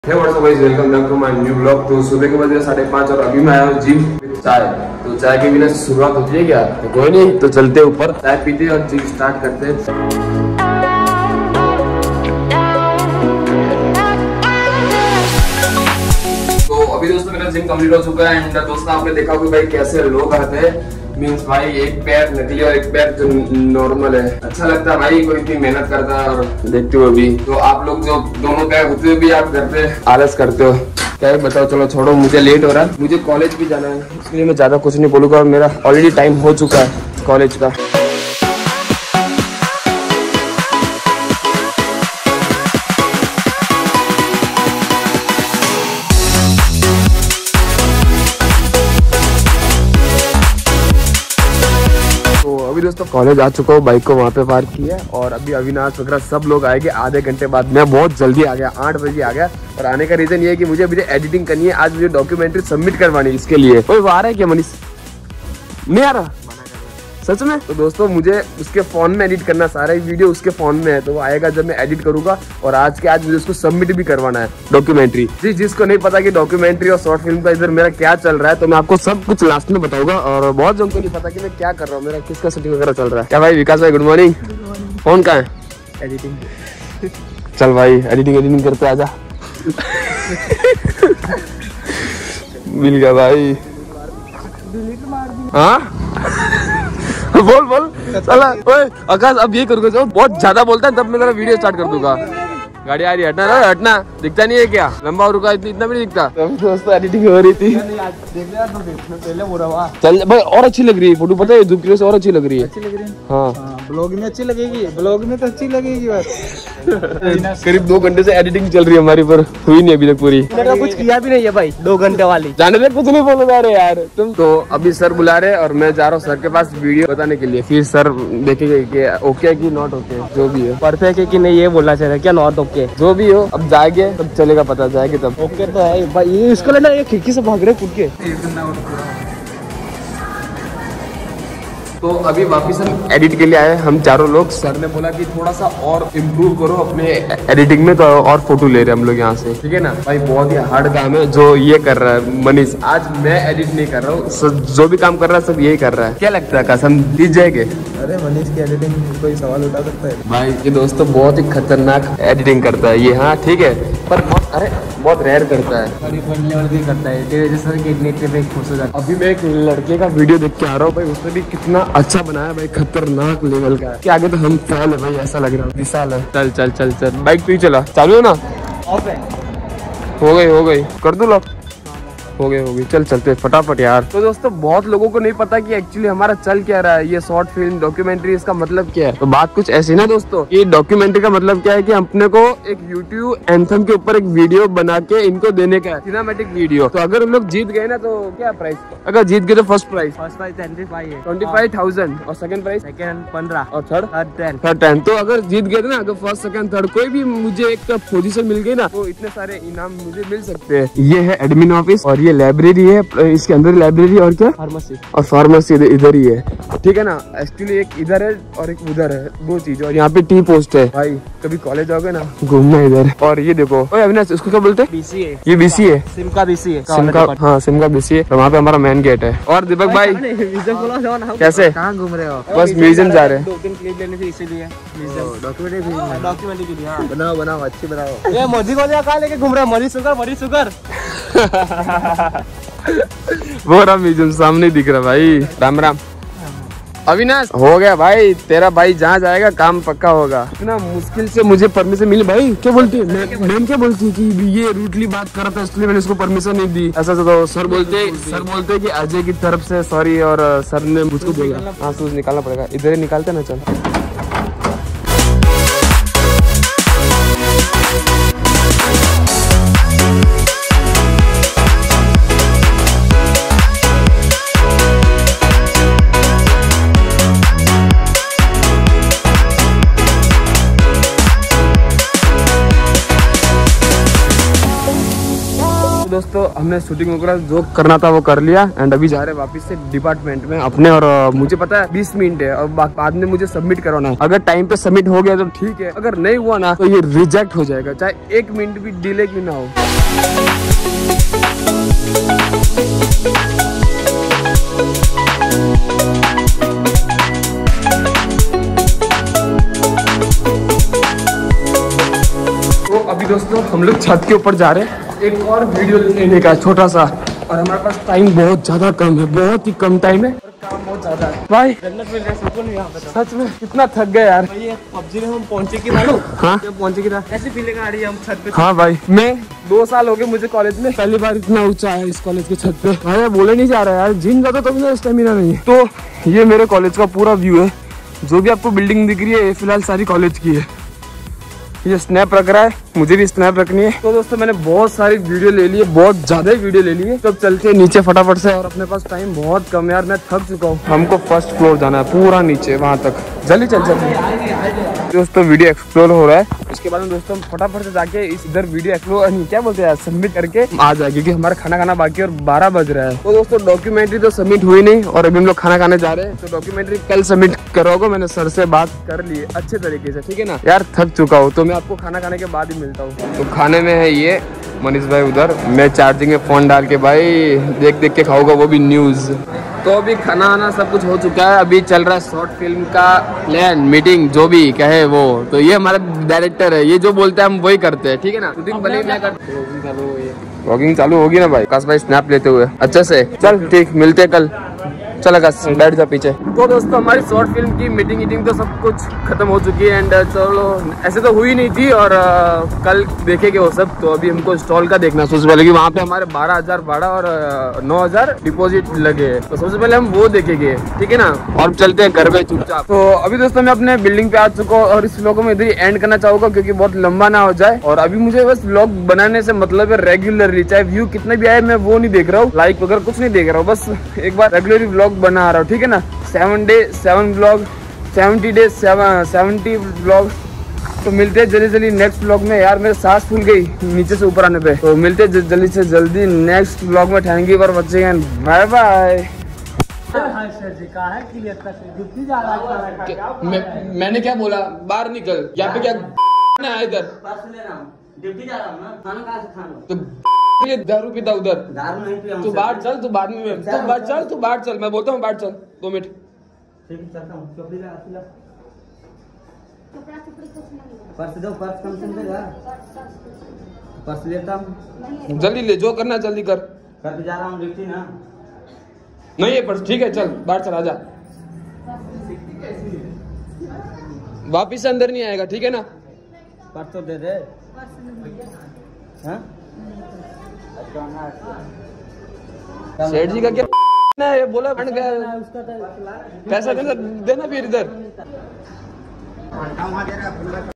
Hey what's up guys, welcome back to my new blog. तो सुबह के बजे 5:30 और अभी मैं आया हूँ जिम विद चाय। तो चाय के बिना शुरुआत होती है क्या? तो कोई नहीं, तो चलते ऊपर, चाय पीते और जिम स्टार्ट करते हैं। तो अभी दोस्तों मेरा जिम कंप्लीट हो चुका है एंड दोस्तों आपने देखा होगा भाई कैसे लोग आते हैं। मीन्स भाई एक पैर नकली और एक पैर जो नॉर्मल है। अच्छा लगता है भाई, कोई इतनी मेहनत करता है। और देखते हो अभी तो आप लोग जो दोनों पैर होते हुए भी आप घर पे आलस करते हो। क्या बताओ, चलो छोड़ो, मुझे लेट हो रहा है, मुझे कॉलेज भी जाना है, इसलिए मैं ज्यादा कुछ नहीं बोलूंगा और मेरा ऑलरेडी टाइम हो चुका है कॉलेज का। अभी दोस्तों कॉलेज आ चुका हूँ, बाइक को वहाँ पे पार्क किया और अभी अविनाश वगैरह सब लोग आएंगे आधे घंटे बाद। मैं बहुत जल्दी आ गया, 8 बजे आ गया और आने का रीजन ये है कि मुझे एडिटिंग करनी है। आज मुझे डॉक्यूमेंट्री सबमिट करवानी है, इसके लिए। कोई आ रहा है क्या मनीष? नहीं आ रहा सच में? तो दोस्तों मुझे उसके फोन में एडिट करना, सारा वीडियो उसके फोन में है, तो वो आएगा जब मैं एडिट करूंगा। और आज मुझे उसको सबमिट भी करवाना है डॉक्यूमेंट्री। जिसको नहीं पता कि डॉक्यूमेंट्री और शॉर्ट फिल्म का इधर मेरा क्या चल रहा है, तो मैं आपको सब कुछ लास्ट में बताऊंगा। और बहुत जन को नहीं पता कि मैं क्या कर रहा हूँ, मेरा किसका शूटिंग वगैरह चल रहा है। क्या भाई विकास भाई, गुड मॉर्निंग। फोन कहाँ है? एडिटिंग। चल भाई एडिटिंग करते आजा। मिल गया भाई। हाँ बोल चला। ओए आकाश, अब ये करूँगा, जो बहुत ज्यादा बोलता है तब मैं तेरा वीडियो स्टार्ट कर दूंगा। गाड़ी आ रही है, हटना दिखता नहीं है क्या? लंबा और रुका इतना भी नहीं दिखता। दोस्तों एडिटिंग हो रही थी, चल भाई और अच्छी लग रही है फोटो, पता है धूप से और अच्छी लग रही है। हाँ ब्लॉग में अच्छी लगेगी, ब्लॉग में तो अच्छी लगेगी बस। करीब 2 घंटे से एडिटिंग चल रही है हमारी, पर हुई नहीं अभी तक पूरी। मैंने कुछ किया भी नहीं है भाई 2 घंटे वाली। जाने दे, कुछ नहीं बोल रहे यार तुम। तो अभी सर बुला रहे और मैं जा रहा हूँ सर के पास वीडियो बताने के लिए। फिर सर देखेंगे कि ओके कि नॉट ओके, जो भी है परफेक्ट है कि नहीं ये बोलना चाहिए, क्या नॉट ओके जो भी हो। अब जाएंगे तब चलेगा, पता जाएगा तब। ओके तो है भाई। ये इसको लेना, ये खिड़की से भाग रहे कूद के। तो अभी वापिस हम एडिट के लिए आए, हम चारों लोग। सर ने बोला कि थोड़ा सा और इम्प्रूव करो अपने एडिटिंग में, तो और फोटो ले रहे हैं हम लोग यहाँ से, ठीक है ना भाई। बहुत ही हार्ड काम है जो ये कर रहा है मनीष। आज मैं एडिट नहीं कर रहा हूँ, जो भी काम कर रहा है सब यही कर रहा है। क्या लगता है कसम जीत जाएंगे? अरे मनीष की एडिटिंग कोई सवाल उठा सकता है भाई? ये दोस्तों बहुत ही खतरनाक एडिटिंग करता है ये। हाँ ठीक है, पर बहुत रेयर करता है, करता है। तेरे जैसा खुश हो जाता। अभी मैं एक लड़के का वीडियो देख के आ रहा हूँ भाई, उसने भी कितना अच्छा बनाया भाई, खतरनाक लेवल का है। कि आगे तो हम फैल है भाई, ऐसा लग रहा है विशाल है। चल चल चल चल, बाइक पे चला, चालू है ना? हो गई कर दो लॉक। हो गई, चल चलते फटाफट यार। तो दोस्तों बहुत लोगों को नहीं पता कि एक्चुअली हमारा चल क्या रहा है, ये शॉर्ट फिल्म डॉक्यूमेंट्री, इसका मतलब क्या है। तो बात कुछ ऐसी ना दोस्तों, ये डॉक्यूमेंट्री का मतलब क्या है कि अपने को एक YouTube एंथम के ऊपर एक वीडियो बना के इनको देने का है, सिनेमैटिक वीडियो। तो अगर हम लोग जीत गए ना तो क्या प्राइस? अगर जीत गए तो फर्स्ट प्राइस 25,000 और सेकंड प्राइस 15 और थर्ड 10। तो अगर जीत गए ना, अगर फर्स्ट सेकंड थर्ड कोई भी मुझे एक पोजीशन मिल गई ना, तो इतने सारे इनाम मुझे मिल सकते हैं। ये है एडमिन ऑफिस और ये लाइब्रेरी है, इसके अंदर लाइब्रेरी और क्या फार्मेसी इधर ही है, ठीक है ना। एक्चुअली एक इधर है और एक उधर है, 2 चीज। और यहाँ पे टी पोस्ट है भाई, कभी कॉलेज आओगे ना घूमना इधर। और ये देखो अविनाश, उसको क्या बोलते हैं? BC है। ये BC है, सिम का BC है, हाँ सिम का BC है। वहाँ पे हमारा मेन गेट है। और दीपक भाई कैसे? कहाँ घूम रहे हो? बस म्यूजियम जा रहे हैं। 2-3 क्लिप लेने से इसीलिए डॉक्यूमेंट्री के लिए। बनाओ अच्छी बनाओ। ये मोदी को कहाँ लेके घूम रहे हो? मरी शुगर वो रहा म्यूजियम सामने दिख रहा भाई। राम राम अविनाश, हो गया भाई तेरा भाई, जहाँ जाएगा काम पक्का होगा। इतना मुश्किल से मुझे परमिशन मिली भाई। क्या बोलती है मैम? क्या बोलती है कि ये रूटली बात कर रहा था इसलिए मैंने उसको परमिशन नहीं दी। ऐसा तो सर बोलते कि अजय की तरफ से सॉरी, और सर ने मुझको बोला हाँ शूज निकालना पड़ेगा। इधर ही निकालते ना, चल। दोस्तों हमने शूटिंग वगैरह जो करना था वो कर लिया एंड अभी जा रहे हैं वापस से डिपार्टमेंट में अपने। और मुझे पता है 20 मिनट है और बाद में मुझे सबमिट करवाना है। अगर टाइम पे सबमिट हो गया तो ठीक है, अगर नहीं हुआ ना तो ये रिजेक्ट हो जाएगा, चाहे 1 मिनट भी डिले क्यों ना हो। तो अभी दोस्तों हम लोग छत के ऊपर जा रहे हैं एक और वीडियो लेने का छोटा सा, और हमारे पास टाइम बहुत ज्यादा कम है, बहुत ही कम टाइम है और काम बहुत ज्यादा है। भाई जन्नत मिल रहा है, सुकून यहाँ पे। सच में कितना थक गए यार। भाई ये पबजी में हम पहुंचे की था। हाँ पहुंचे की था, ऐसी फीलिंग आ रही है हम छत पे। हाँ भाई, मैं 2 साल हो गए मुझे कॉलेज में, पहली बार इतना ऊंचा है इस कॉलेज के छत पे। भाई बोले नहीं जा रहा है यार, जिम जाता तो भी स्टेमिना नहीं है। तो ये मेरे कॉलेज का पूरा व्यू है, जो भी आपको बिल्डिंग दिख रही है ये फिलहाल सारी कॉलेज की है। ये स्नैप रख रहा है, मुझे भी स्नैप रखनी है। तो दोस्तों मैंने बहुत सारी वीडियो ले ली है, बहुत ज्यादा वीडियो ले ली है। तो चलते हैं नीचे फटाफट से, और अपने पास टाइम बहुत कम है यार, मैं थक चुका हूँ। हमको फर्स्ट फ्लोर जाना है, पूरा नीचे वहां तक। जल्दी चल दोस्तों, वीडियो एक्सप्लोर हो रहा है। उसके बाद में दोस्तों हम फटाफट से जाके इस इधर वीडियो एक्सप्लोर नहीं क्या बोलते हैं सबमिट करके आ जाए, क्योंकि हमारा खाना खाना बाकी है और 12 बज रहा है। तो दोस्तों डॉक्यूमेंट्री तो सबमिट हुई नहीं और अभी हम लोग खाना खाने जा रहे हैं। तो डॉक्यूमेंट्री कल सबमिट करोगे, मैंने सर से बात कर ली है अच्छे तरीके से, ठीक है ना यार। थक चुका हूँ तो मैं आपको खाना खाने के बाद ही मिलता हूँ। तो खाने में है ये मनीष भाई उधर, मैं चार्जिंग में फोन डाल के भाई देख देख के खाऊंगा, वो भी न्यूज। तो अभी खाना आना सब कुछ हो चुका है, अभी चल रहा है शॉर्ट फिल्म का प्लान मीटिंग, जो भी कहे वो। तो ये हमारा डायरेक्टर है, ये जो बोलते हैं हम वही करते हैं, ठीक है ना। शूटिंग भले मैं करता, व्लॉगिंग चालू होगी ना भाई। आकाश भाई स्नैप लेते हुए अच्छे से। चल ठीक, मिलते कल, चल आकाश बैठ जा पीछे। तो दोस्तों हमारी शॉर्ट फिल्म की मीटिंग तो सब कुछ खत्म हो चुकी है एंड चलो ऐसे तो हुई नहीं थी, और कल देखेंगे वो सब। तो अभी हमको स्टॉल का देखना सबसे पहले, कि वहाँ पे हमारे 12,000 भाड़ा और 9,000 डिपॉजिट लगे। तो सबसे पहले हम वो देखेंगे, ठीक है ना, और चलते हैं घर पे चुपचाप। तो अभी दोस्तों मैं अपने बिल्डिंग पे आ चुका हूँ और इस व्लॉग को मैं इधर ही एंड करना चाहूंगा, क्योंकि बहुत लंबा ना हो जाए। और अभी मुझे बस व्लॉग बनाने से मतलब है रेगुलरली, चाहे व्यू कितने भी आए मैं वो नहीं देख रहा हूँ, लाइक वगैरह कुछ नहीं देख रहा हूँ, बस एक बार रेगुलरली व्लॉग बना रहा हूँ, ठीक है ना। 7 डे 7 व्लॉग, 70 डे 70 व्लॉग। तो मिलते हैं जल्दी जल्दी नेक्स्ट व्लॉग में। यार मेरे सांस फूल गई नीचे से ऊपर आने पे। तो मिलते हैं जल्दी से जल्दी नेक्स्ट व्लॉग में। Thank you for watching, bye bye. मैंने क्या बोला, बाहर निकल, यहाँ पे क्या है इधर ड्यूटी जा रहा हूँ ना, खाना कहाँ से खाना। तो ये दारू पीता उधर, दारू नहीं पिया। तू बाहर चल, तू बाद में तू बाहर चल, तू बाहर चल, मैं बोलता हूँ बाहर चल 2 मिनट। ठीक है चलता हूँ। कपड़े ला, कपड़ा कपड़ी कुछ नहीं। पर्स दो, पर्स कम से जा, पर्स लेता हूँ। जल्दी ले, जो करना जल्दी कर। करके जा रहा हूँ ड्यूटी ना। नहीं है पर्स, ठीक है चल बाहर चल, आजा। वापिस अंदर नहीं आएगा, ठीक है ना। पर्स तो दे दे। हाँ? सेठ जी का क्या ये बोला बन गया, पैसा देना फिर इधर।